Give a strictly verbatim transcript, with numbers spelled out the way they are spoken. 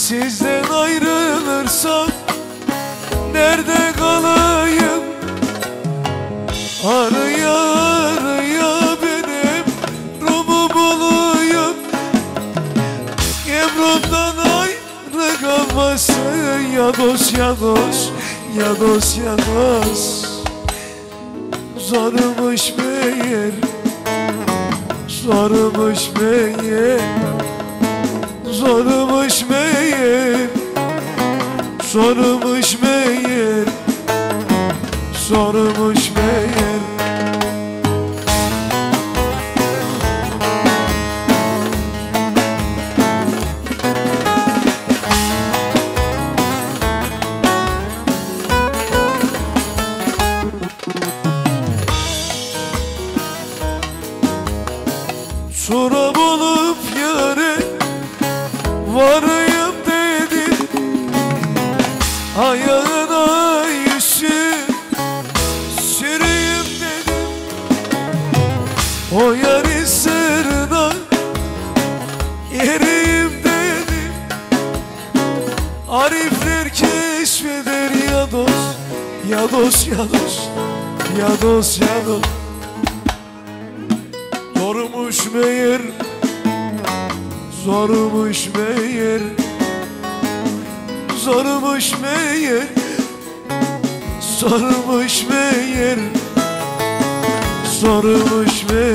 Sizden ayrılırsam nerede kalayım? Araya araya benim rumu bulayım. Emrumdan ayrı kalmasın ya dost ya dost, ya dost ya dost. Zormuş meğer, zormuş meğer, zormuş meğer, zormuş meğer, zormuş meğer. Çorap olup yâre varayım dedim, ayağına yüzü süreyim dedim. O yarı sırrına eriyim dedim. Arifler keşfeder ya dost, ya dost ya dost, ya dost ya dost. Zormuş meğer, zormuş meğer, zormuş meğer, zormuş meğer, zormuş meğer.